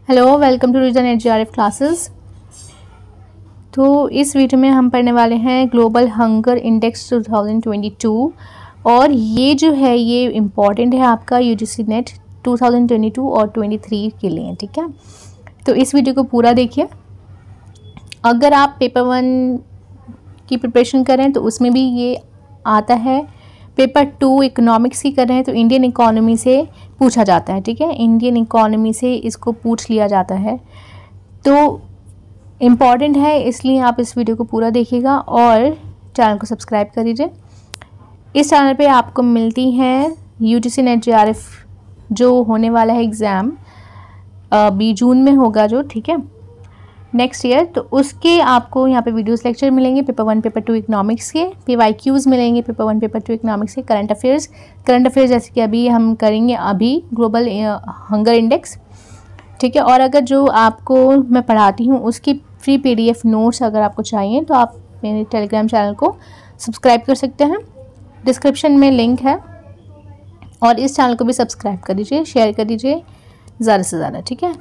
Hello, welcome to reason HGRF classes. तो इस video में हम पढ़ने वाले हैं ग्लोबल हंगर इंडेक्स 2022 और ये जो है ये इम्पॉर्टेंट है आपका यूजीसी नेट 2022 और 23 के लिए, ठीक है। तो इस वीडियो को पूरा देखिए। अगर आप पेपर 1 की प्रिपरेशन कर रहे हैं तो उसमें भी ये आता है। पेपर 2 इकोनॉमिक्स की कर रहे हैं तो इंडियन इकोनॉमी से पूछा जाता है, ठीक है। इंडियन इकोनॉमी से इसको पूछ लिया जाता है, तो इम्पॉर्टेंट है, इसलिए आप इस वीडियो को पूरा देखिएगा और चैनल को सब्सक्राइब कर लीजिए। इस चैनल पे आपको मिलती हैं यूजीसी नेट जेआरएफ जो होने वाला है एग्ज़ाम अभी जून में होगा जो, ठीक है, नेक्स्ट ईयर। तो उसके आपको यहाँ पे वीडियोस लेक्चर मिलेंगे पेपर 1 पेपर 2 इकोनॉमिक्स के, PYQs मिलेंगे पेपर 1 पेपर 2 इकोनॉमिक्स के, करंट अफेयर्स जैसे कि अभी हम करेंगे अभी ग्लोबल हंगर इंडेक्स, ठीक है। और अगर जो आपको मैं पढ़ाती हूँ उसकी फ्री PDF नोट्स अगर आपको चाहिए तो आप मेरे टेलीग्राम चैनल को सब्सक्राइब कर सकते हैं, डिस्क्रिप्शन में लिंक है। और इस चैनल को भी सब्सक्राइब कर दीजिए, शेयर कर दीजिए ज़्यादा से ज़्यादा, ठीक है।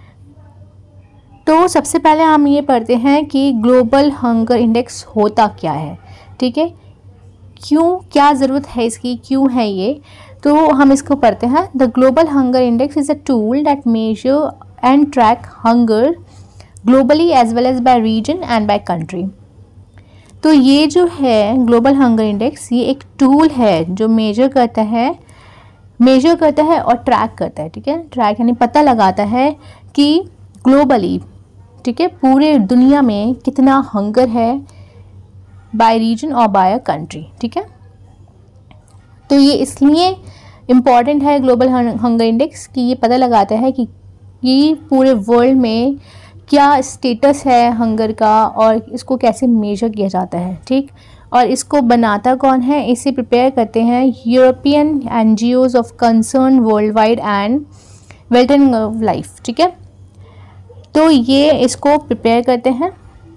तो सबसे पहले हम ये पढ़ते हैं कि ग्लोबल हंगर इंडेक्स होता क्या है, ठीक है, क्यों, क्या ज़रूरत है इसकी, क्यों है ये। तो हम इसको पढ़ते हैं। The global hunger index is a tool that measure and track hunger globally as well as by region and by country. तो ये जो है ग्लोबल हंगर इंडेक्स ये एक टूल है जो मेजर करता है और ट्रैक करता है, ठीक है। ट्रैक यानी पता लगाता है कि ग्लोबली, ठीक है, पूरे दुनिया में कितना हंगर है बाय रीजन और बाय अ कंट्री, ठीक है। तो ये इसलिए इम्पॉर्टेंट है ग्लोबल हंगर इंडेक्स कि ये पता लगाता है कि ये पूरे वर्ल्ड में क्या स्टेटस है हंगर का और इसको कैसे मेजर किया जाता है, ठीक। और इसको बनाता कौन है, इसे प्रिपेयर करते हैं European NGOs of concern world wide and वेल्टन ऑफ लाइफ, ठीक है। तो ये इसको प्रिपेयर करते हैं।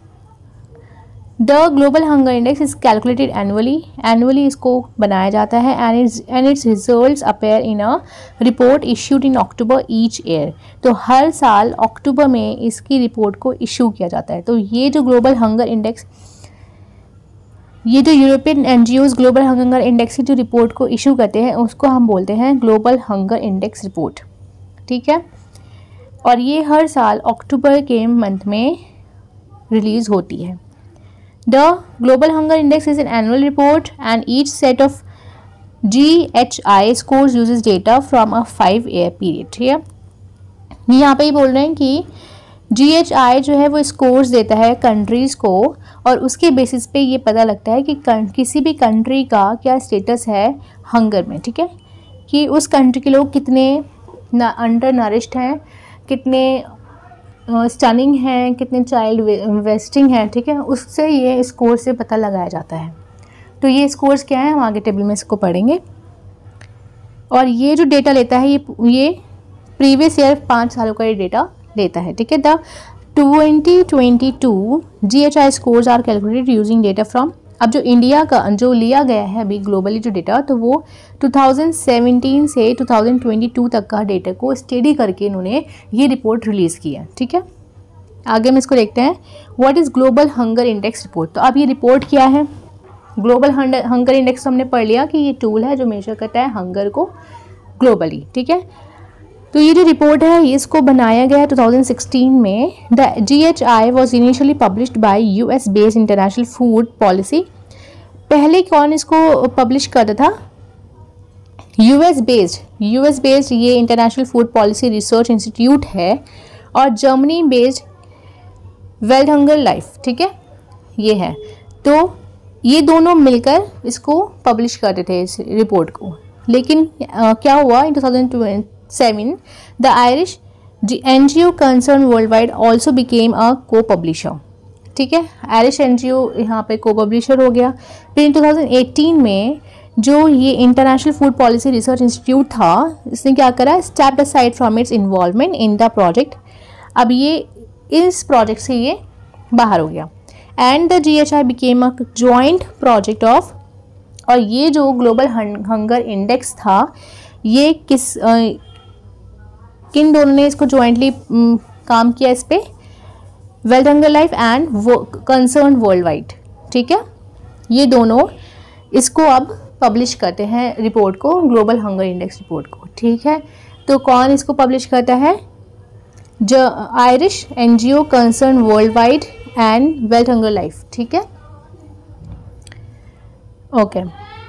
The global hunger index is calculated annually इसको बनाया जाता है and its results appear in a report issued in October each year. तो हर साल अक्टूबर में इसकी रिपोर्ट को इशू किया जाता है। तो ये जो ग्लोबल हंगर इंडेक्स, ये जो European NGOs global hunger index की जो रिपोर्ट को इशू करते हैं उसको हम बोलते हैं ग्लोबल हंगर इंडेक्स रिपोर्ट, ठीक है। और ये हर साल अक्टूबर के मंथ में रिलीज़ होती है। The global hunger index is an annual report and each set of GHI scores uses data from a 5-year period, ठीक है। यहाँ पे ही बोल रहे हैं कि GHI जो है वो स्कोर्स देता है कंट्रीज़ को और उसके बेसिस पे ये पता लगता है कि किसी भी कंट्री का क्या स्टेटस है हंगर में, ठीक है, कि उस कंट्री के लोग कितने अंडर नरिश्ड हैं, कितने स्टनिंग हैं, कितने चाइल्ड वेस्टिंग हैं, ठीक है। उससे ये स्कोर से पता लगाया जाता है। तो ये स्कोर्स क्या है हम आगे टेबल में इसको पढ़ेंगे। और ये जो डेटा लेता है ये प्रीवियस ईयर 5 सालों का ये डेटा लेता है, ठीक है। The 2022 GHI scores are calculated using data from, अब जो इंडिया का जो लिया गया है अभी ग्लोबली जो डेटा, तो वो 2017 से 2022 तक का डेटा को स्टडी करके इन्होंने ये रिपोर्ट रिलीज़ की है, ठीक है। आगे हम इसको देखते हैं what is global hunger index report. तो अब ये रिपोर्ट क्या है, ग्लोबल हंगर इंडेक्स हमने पढ़ लिया कि ये टूल है जो मेजर करता है हंगर को ग्लोबली, ठीक है। तो ये जो रिपोर्ट है इसको बनाया गया है 2016 में। The GHI was initially published by US based international food policy. पहले कौन इसको पब्लिश करता था, US बेस्ड ये international food policy research institute है और Germany based world hunger life, ठीक है, ये है। तो ये दोनों मिलकर इसको पब्लिश करते थे इस रिपोर्ट को। लेकिन क्या हुआ in 2007 the Irish NGO concern world wide also became a co publisher, ठीक है। आयरिश NGO यहाँ पे को पब्लिशर हो गया। फिर इन 2018 में जो ये international food policy research institute था इसने क्या करा, stepped aside from its involvement in the project. अब ये इस प्रोजेक्ट से ये बाहर हो गया and the GHI became a joint project of, और ये जो ग्लोबल हंगर इंडेक्स था ये किन दोनों ने इसको ज्वाइंटली काम किया इस पे? World hunger life and concern world wide, ठीक है। ये दोनों इसको अब पब्लिश करते हैं रिपोर्ट को, ग्लोबल हंगर इंडेक्स रिपोर्ट को, ठीक है। तो कौन इसको पब्लिश करता है? जो Irish NGO concern world wide and world hunger life, ठीक है, ओके।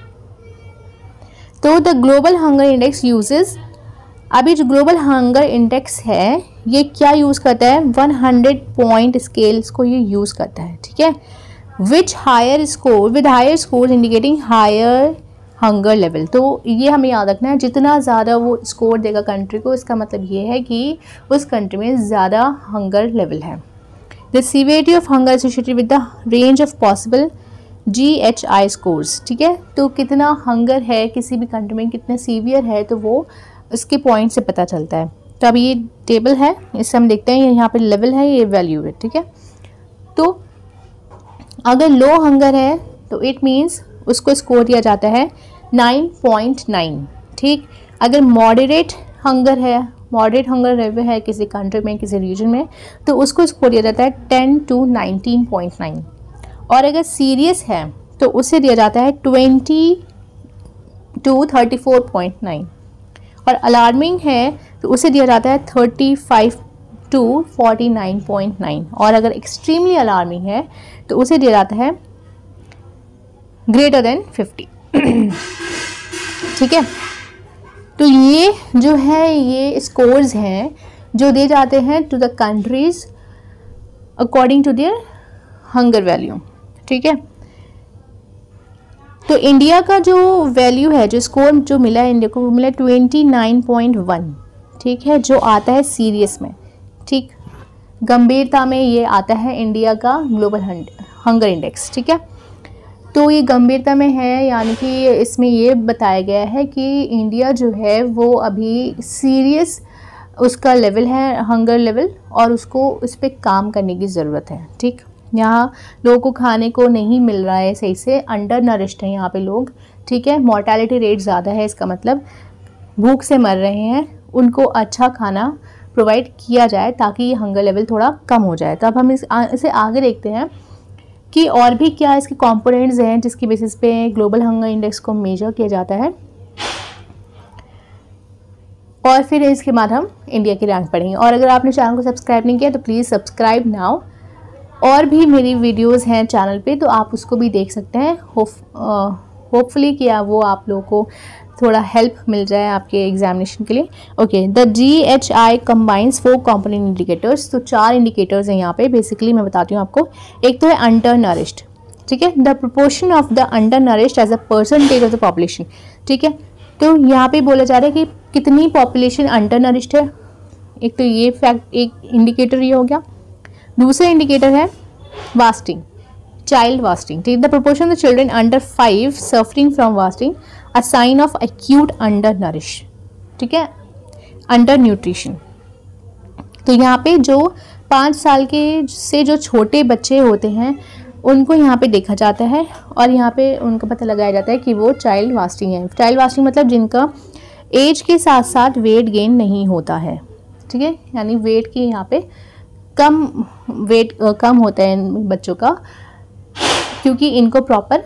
तो the global hunger index uses, अभी जो ग्लोबल हंगर इंडेक्स है ये क्या यूज़ करता है? 100 पॉइंट स्केल्स को ये यूज़ करता है, ठीक है। Which higher score, with higher score indicating higher hunger level. तो ये हमें याद रखना है, जितना ज़्यादा वो स्कोर देगा कंट्री को, इसका मतलब ये है कि उस कंट्री में ज़्यादा हंगर लेवल है। The severity of hunger associated with the range of possible GHI scores, ठीक है। तो कितना हंगर है किसी भी कंट्री में, कितना सीवियर है, तो वो उसके पॉइंट से पता चलता है। तो अब ये टेबल है, इससे हम देखते हैं, यहाँ पे लेवल है, ये वैल्यू है, ठीक है। तो अगर लो हंगर है तो इट मीन्स उसको स्कोर दिया जाता है 9.9, ठीक। अगर मॉडरेट हंगर है, मॉडरेट हंगर लेवल है किसी कंट्री में, किसी रीजन में, तो उसको स्कोर दिया जाता है 10 to 19.9। और अगर सीरियस है तो उसे दिया जाता है 20 to 34.9। और अलार्मिंग है तो उसे दिया जाता है 35 to 49.9। और अगर एक्सट्रीमली अलार्मिंग है तो उसे दिया जाता है ग्रेटर देन 50, ठीक है। तो ये जो है ये स्कोर्स हैं जो दिए जाते हैं to the countries according to their hunger value, ठीक है। तो इंडिया का जो वैल्यू है, जो स्कोर जो मिला है इंडिया को, वो मिला 29.1, ठीक है, जो आता है सीरियस में, ठीक। गंभीरता में ये आता है इंडिया का ग्लोबल हंगर इंडेक्स, ठीक है। तो ये गंभीरता में है, यानी कि इसमें ये बताया गया है कि इंडिया जो है वो अभी सीरियस उसका लेवल है, हंगर लेवल, और उसको उस पर काम करने की ज़रूरत है, ठीक। यहाँ लोगों को खाने को नहीं मिल रहा है सही से, अंडर नरिश्ड है यहाँ पे लोग, ठीक है। मॉर्टेलिटी रेट ज़्यादा है, इसका मतलब भूख से मर रहे हैं, उनको अच्छा खाना प्रोवाइड किया जाए ताकि ये हंगर लेवल थोड़ा कम हो जाए। तो अब हम इसे आगे देखते हैं कि और भी क्या इसके कंपोनेंट्स हैं जिसकी बेसिस पे ग्लोबल हंगर इंडेक्स को मेजर किया जाता है, और फिर इसके बाद हम इंडिया की रैंक पढ़ेंगे। और अगर आपने चैनल को सब्सक्राइब नहीं किया तो प्लीज़ सब्सक्राइब नाउ। और भी मेरी वीडियोस हैं चैनल पे, तो आप उसको भी देख सकते हैं। होपफुली कि वो आप लोगों को थोड़ा हेल्प मिल जाए आपके एग्जामिनेशन के लिए। Okay, the GHI combines 4 component indicators. तो 4 इंडिकेटर्स हैं यहाँ पे, बेसिकली मैं बताती हूँ आपको। एक तो है अंडर नरिश्ड, ठीक है, the proportion of the undernourished as a percentage of the population, ठीक है। तो यहाँ पे बोला जा रहा है कि कितनी पॉपुलेशन अंडर नरिश्ड है। एक तो ये फैक्ट, एक इंडिकेटर ये हो गया। दूसरा इंडिकेटर है वास्टिंग, चाइल्ड वास्टिंग, ठीक। The proportion of the children under 5 suffering from wasting a sign of acute undernourish, ठीक है, अंडर न्यूट्रिशन। तो यहाँ पे जो 5 साल के से जो छोटे बच्चे होते हैं उनको यहाँ पे देखा जाता है, और यहाँ पे उनको पता लगाया जाता है कि वो चाइल्ड वास्टिंग है। चाइल्ड वास्टिंग मतलब जिनका एज के साथ साथ वेट गेन नहीं होता है, ठीक है, यानी वेट की यहाँ पे वेट कम होता है इन बच्चों का, क्योंकि इनको प्रॉपर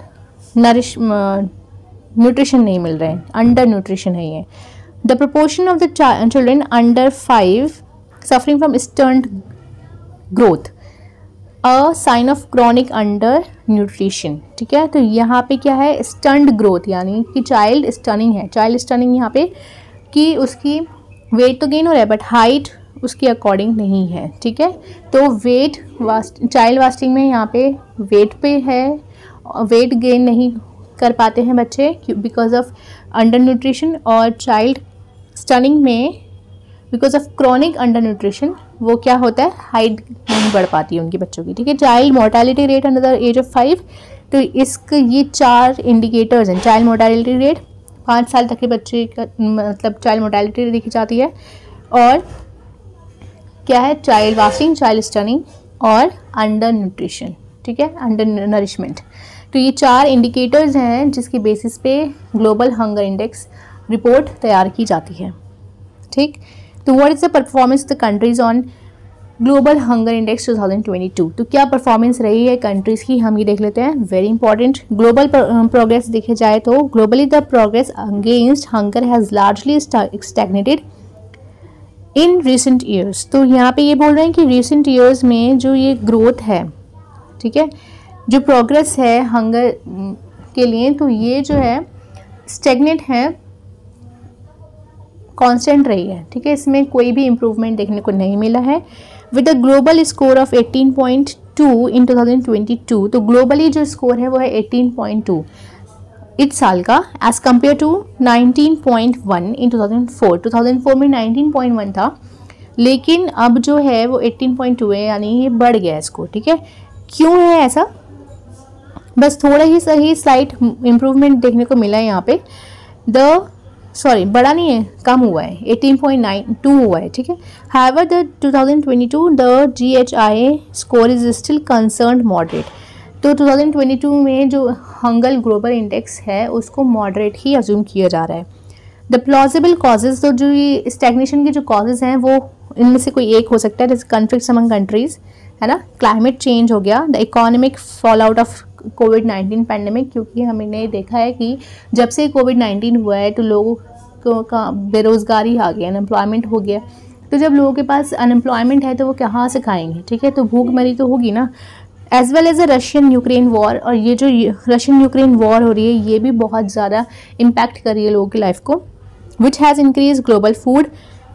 न्यूट्रिशन नहीं मिल रहे हैं, अंडर न्यूट्रिशन है ये। The proportion of the children under 5 suffering from stunt growth, a sign of chronic undernutrition, ठीक है। तो यहाँ पे क्या है, स्टंट ग्रोथ, यानी कि चाइल्ड स्टनिंग है। चाइल्ड स्टनिंग यहाँ पे कि उसकी वेट तो गेन हो रहा है बट हाइट उसके अकॉर्डिंग नहीं है, ठीक है। तो वेट चाइल्ड वास्टिंग में यहाँ पे वेट पे है, वेट गेन नहीं कर पाते हैं बच्चे बिकॉज ऑफ अंडर न्यूट्रिशन, और चाइल्ड स्टनिंग में because of chronic undernutrition वो क्या होता है, हाइट नहीं बढ़ पाती है उनके बच्चों की, ठीक है। Child mortality rate under the age of 5, तो इसके ये 4 इंडिकेटर्स हैं। चाइल्ड मोर्टेलिटी रेट, 5 साल तक के बच्चे का मतलब चाइल्ड मोर्टेलिटी देखी जाती है, और क्या है, चाइल्ड वास्टिंग, चाइल्ड स्टनिंग और अंडर न्यूट्रिशन, ठीक है, अंडर नरिशमेंट। तो ये 4 इंडिकेटर्स हैं जिसकी बेसिस पे ग्लोबल हंगर इंडेक्स रिपोर्ट तैयार की जाती है, ठीक। तो what is the performance of the countries on global hunger index 2022। तो क्या परफॉर्मेंस रही है कंट्रीज़ की, हम ये देख लेते हैं। वेरी इंपॉर्टेंट, ग्लोबल प्रोग्रेस देखे जाए तो globally the progress against hunger has largely stagnated in recent years. तो यहाँ पे ये बोल रहे हैं कि रिसेंट ईयर्स में जो ये ग्रोथ है, ठीक है, जो प्रोग्रेस है हंगर के लिए, तो ये जो है स्टेगनेट है, कांस्टेंट रही है, ठीक है, इसमें कोई भी इम्प्रूवमेंट देखने को नहीं मिला है। With a global score of 18.2 in 2022, तो ग्लोबली जो स्कोर है वो है 18.2 इस साल का, एज कम्पेयर टू 19.1 इन 2004। 2004 में 19.1 था, लेकिन अब जो है वो 18.2 है, यानी ये बढ़ गया इसको, ठीक है। क्यों है ऐसा? बस थोड़ा ही सही स्लाइट इम्प्रूवमेंट देखने को मिला है यहाँ पे। बड़ा नहीं है, कम हुआ है, 18.92 हुआ है, ठीक है। However the 2022 the GHI score is still concerned moderate. तो 2022 में जो हंगर ग्लोबल इंडेक्स है उसको मॉडरेट ही अज्यूम किया जा रहा है। द प्लॉजिबल कॉजेज, तो जो ये स्टैग्नेशन के जो कॉजेज हैं वो इनमें से कोई एक हो सकता है, जैसे कन्फ्लिक्ट्स अमंग कंट्रीज, है ना, क्लाइमेट चेंज हो गया, the economic fall out of कोविड-19 पैंडेमिक, क्योंकि हमने देखा है कि जब से कोविड-19 हुआ है तो लोगों का बेरोज़गारी आ गया, अनएम्प्लॉयमेंट हो गया। तो जब लोगों के पास अनएम्प्लॉयमेंट है तो वो कहाँ से खाएंगे, ठीक है, तो भूखमरी तो होगी ना। As well as a Russian Ukraine war, और ये जो रशियन यूक्रेन वॉर हो रही है ये भी बहुत ज़्यादा इम्पैक्ट कर रही है लोगों की लाइफ को, which has increase global food,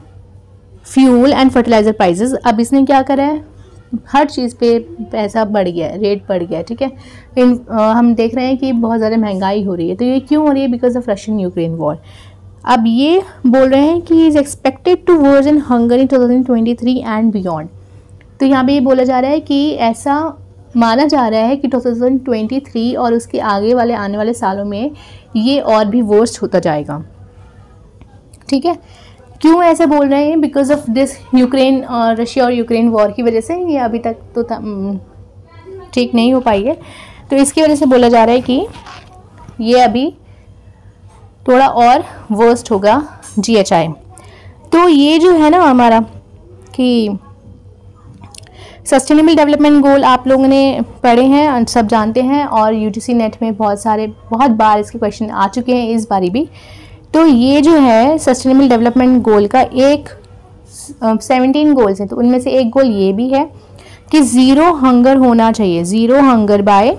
fuel and fertiliser prices. अब इसने क्या करा है, हर चीज़ पे पैसा बढ़ गया है, रेट बढ़ गया है, ठीक है। हम देख रहे हैं कि बहुत ज़्यादा महंगाई हो रही है। तो ये क्यों हो रही है? Because of Russian Ukraine war. अब ये बोल रहे हैं कि is expected to worsen hunger in 2023 and beyond. तो यहाँ पे ये बोला जा रहा है कि ऐसा माना जा रहा है कि 2023 और उसके आगे वाले आने वाले सालों में ये और भी वर्स्ट होता जाएगा, ठीक है। क्यों ऐसे बोल रहे हैं? बिकॉज ऑफ दिस यूक्रेन और रशिया और यूक्रेन वॉर की वजह से ये अभी तक तो ठीक नहीं हो पाई है, तो इसकी वजह से बोला जा रहा है कि ये अभी थोड़ा और वर्स्ट होगा GHI। तो ये जो है ना हमारा कि सस्टेनेबल डेवलपमेंट गोल आप लोगों ने पढ़े हैं, सब जानते हैं, और UGC नेट में बहुत बार इसके क्वेश्चन आ चुके हैं, इस बारी भी। तो ये जो है सस्टेनेबल डेवलपमेंट गोल का 17 गोल्स हैं, तो उनमें से एक गोल ये भी है कि ज़ीरो हंगर होना चाहिए, ज़ीरो हंगर बाय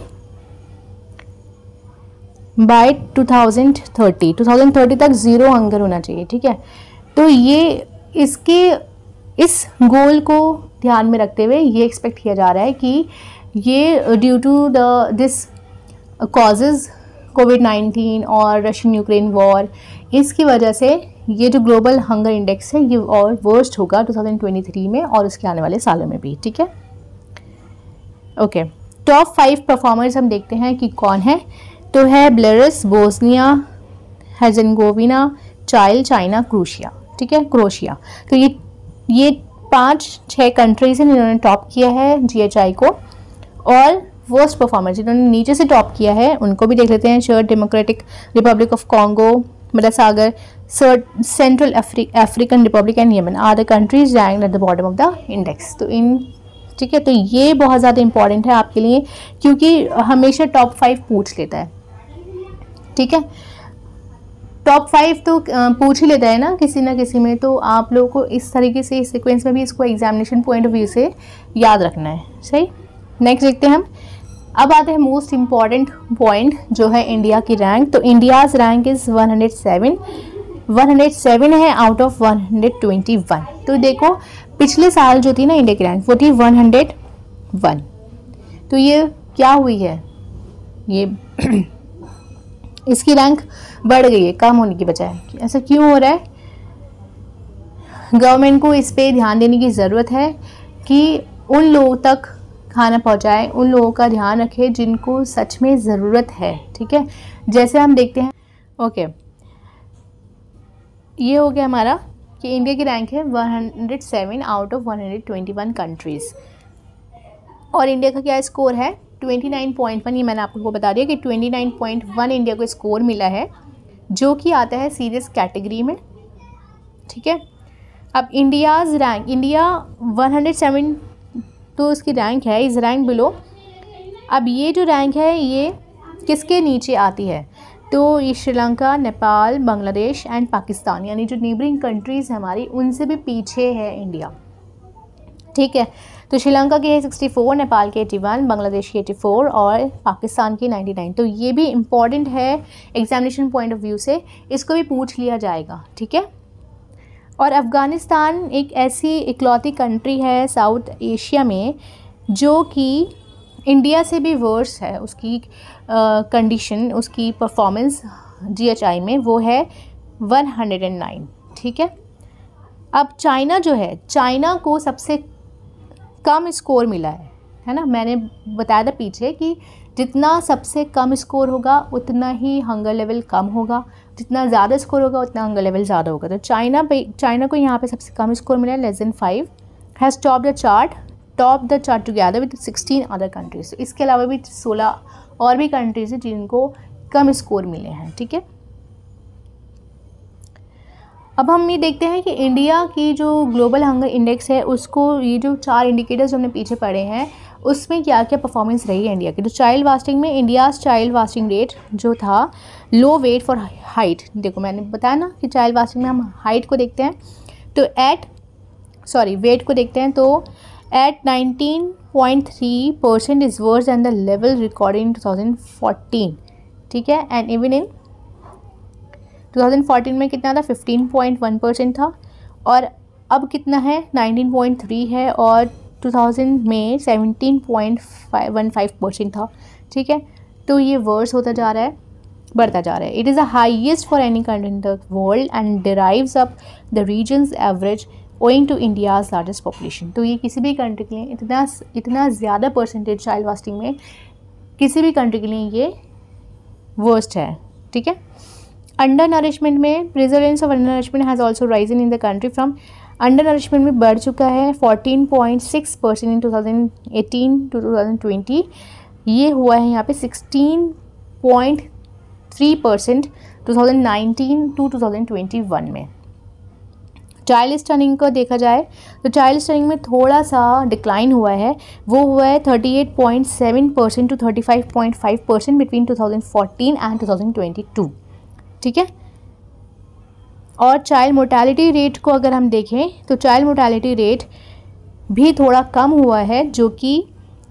2030 तक ज़ीरो हंगर होना चाहिए, ठीक है। तो ये इस गोल को ध्यान में रखते हुए ये एक्सपेक्ट किया जा रहा है कि ये ड्यू टू दिस कॉजेज़ कोविड-19 और रशियन यूक्रेन वॉर, इसकी वजह से ये जो ग्लोबल हंगर इंडेक्स है ये और वर्स्ट होगा 2023 में और उसके आने वाले सालों में भी, ठीक है। ओके, टॉप 5 परफॉर्मर्स हम देखते हैं कि कौन है। तो है Belarus, Bosnia Herzegovina, Chile, China, Croatia, ठीक है, क्रोशिया। तो ये 5-6 कंट्रीज हैं जिन्होंने टॉप किया है GHI को। और वर्स्ट परफॉर्मर जिन्होंने नीचे से टॉप किया है उनको भी देख लेते हैं। Chad democratic republic of Congo, Madagascar, central African republic and Yemen are the countries ranked at the bottom of the index. तो ठीक है, तो ये बहुत ज़्यादा इंपॉर्टेंट है आपके लिए क्योंकि हमेशा टॉप 5 पूछ लेता है, ठीक है। टॉप 5 तो पूछ ही लेता है ना किसी में, तो आप लोगों को इस तरीके से इस सीक्वेंस में भी इसको एग्जामिनेशन पॉइंट ऑफ व्यू से याद रखना है, सही। नेक्स्ट देखते हैं हम। अब आते हैं मोस्ट इम्पॉर्टेंट पॉइंट जो है इंडिया की रैंक। तो इंडियाज़ रैंक इज़ 107 है आउट ऑफ 121। तो देखो पिछले साल जो थी ना इंडिया की रैंक वो थी 101। तो ये क्या हुई है, ये इसकी रैंक बढ़ गई है कम होने की बजाय। ऐसा क्यों हो रहा है? गवर्नमेंट को इस पे ध्यान देने की ज़रूरत है कि उन लोगों तक खाना पहुंचाए, उन लोगों का ध्यान रखे जिनको सच में ज़रूरत है, ठीक है। जैसे हम देखते हैं, ओके, ये हो गया हमारा कि इंडिया की रैंक है 107 आउट ऑफ 121 कंट्रीज़। और इंडिया का क्या स्कोर है 29.1। ये मैंने आपको बता दिया कि 29.1 इंडिया को स्कोर मिला है जो कि आता है सीरियस कैटेगरी में, ठीक है। अब इंडियाज़ रैंक, इंडिया 107 तो उसकी रैंक है, इस रैंक बिलो। अब ये जो रैंक है ये किसके नीचे आती है, तो ये श्रीलंका, नेपाल, बांग्लादेश एंड पाकिस्तान, यानी जो नेबरिंग कंट्रीज़ हैं हमारी, उनसे भी पीछे है इंडिया। ठीक है, तो श्रीलंका की है 64, नेपाल की 81, बांग्लादेश की 84 और पाकिस्तान की 99। तो ये भी इम्पॉर्टेंट है एग्जामिनेशन पॉइंट ऑफ व्यू से, इसको भी पूछ लिया जाएगा। ठीक है, और अफ़गानिस्तान एक ऐसी इकलौती कंट्री है साउथ एशिया में जो कि इंडिया से भी वर्स है, उसकी कंडीशन, उसकी परफॉर्मेंस GHI में वो है 109। ठीक है, अब चाइना जो है, चाइना को सबसे कम स्कोर मिला है ना। मैंने बताया था पीछे कि जितना सबसे कम स्कोर होगा उतना ही हंगर लेवल कम होगा, जितना ज़्यादा स्कोर होगा उतना हंगर लेवल ज़्यादा होगा। तो चाइना को यहाँ पे सबसे कम स्कोर मिला है, <5, has top the chart together with 16 other countries. तो इसके अलावा भी 16 और भी कंट्रीज हैं जिनको कम स्कोर मिले हैं। ठीक है, अब हम ये देखते हैं कि इंडिया की जो ग्लोबल हंगर इंडेक्स है उसको, ये जो 4 इंडिकेटर्स हमने पीछे पढ़े हैं उसमें क्या क्या परफॉर्मेंस रही है इंडिया की। तो चाइल्ड वास्टिंग में इंडियाज़ चाइल्ड वास्टिंग रेट जो था, लो वेट फॉर हाइट, देखो मैंने बताया ना कि चाइल्ड वास्टिंग में हम हाइट को देखते हैं, तो वेट को देखते हैं, तो at 19.3% is worse than the level recorded in 2014। ठीक है, एंड इवन इन 2014 में कितना था, 15.1% था, और अब कितना है, 19.3 है, और 2000 में 17.15% था। ठीक है, तो ये वर्स होता जा रहा है, बढ़ता जा रहा है। It is the highest for any country in the world and drives up the region's average owing to India's largest population. तो ये किसी भी कंट्री के लिए इतना ज़्यादा परसेंटेज चाइल्ड वास्टिंग में किसी भी कंट्री के लिए ये वर्स्ट है। ठीक है, अंडर नरिशमेंट में prevalence of undernourishment has also risen in the country from, undernourishment में बढ़ चुका है 14.6% इन 2018 to 2020, ये हुआ है यहाँ पे 16.3% 2019 to 2021 में। चाइल्ड स्टनिंग को देखा जाए तो चाइल्ड स्टनिंग में थोड़ा सा डिक्लाइन हुआ है, वो हुआ है 38.7% to 35.5% बिटवीन 2014 एंड 2022। ठीक है, और चाइल्ड मोर्टेलिटी रेट को अगर हम देखें तो चाइल्ड मोर्टेलिटी रेट भी थोड़ा कम हुआ है, जो कि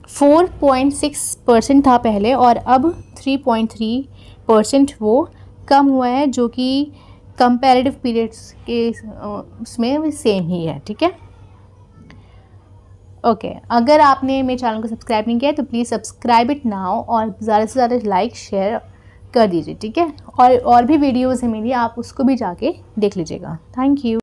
4.6% था पहले, और अब 3.3% वो कम हुआ है, जो कि कंपैरेटिव पीरियड्स के उसमें सेम ही है। ठीक है, ओके, अगर आपने मेरे चैनल को सब्सक्राइब नहीं किया है तो प्लीज़ सब्सक्राइब इट नाउ, और ज़्यादा से ज़्यादा लाइक शेयर कर दीजिए। ठीक है, और भी वीडियोज़ हैं मेरी, आप उसको भी जाके देख लीजिएगा। Thank you.